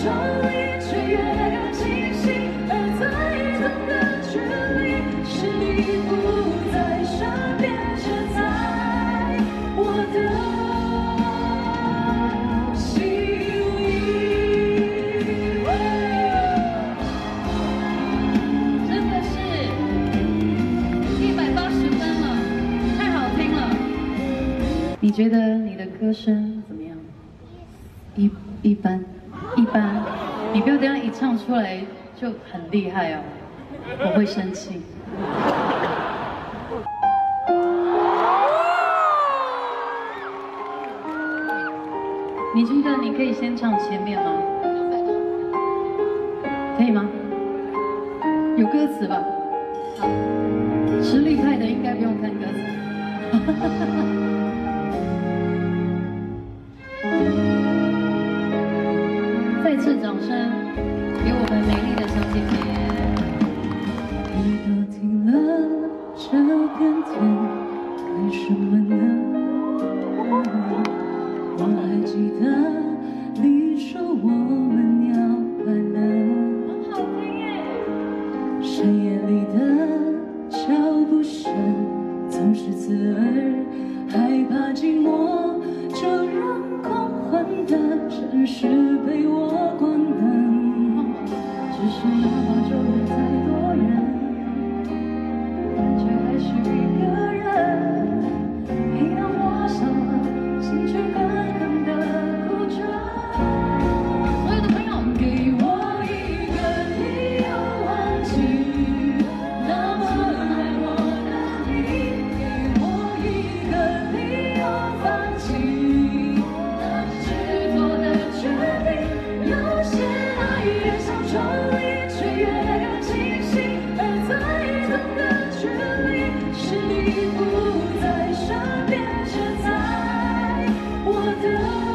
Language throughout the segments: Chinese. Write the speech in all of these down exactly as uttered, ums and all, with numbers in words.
重离，却越更清晰。而在同个距离，是你不在身边，却在我的。 你觉得你的歌声怎么样？一一般，一般。你不要这样一唱出来就很厉害哦，我会生气。你觉得你可以先唱前面吗？可以吗？有歌词吧？好，实力派的应该不用看歌词。再次掌声给我们美丽的小姐姐。 雨都停了，这片天为什么呢？我还记得你说我们要快乐。好听耶！深夜里的脚步声总是刺耳，害怕寂寞就让狂欢的城市被我关灯。只是哪怕周围再多人，感觉还是一个人。每当我笑了，心却狠狠地哭着。所有的朋友，给我一个理由忘记那么爱我的你，给我一个理由放弃那执着的决定。有些爱越想抽离，却越更清晰。而在同个距离，是你不在身边，却在我的。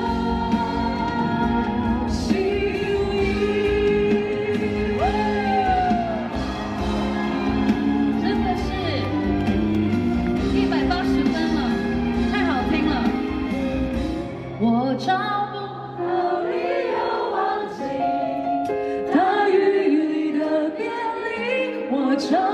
我找不到理由忘记大雨里的别离，我找。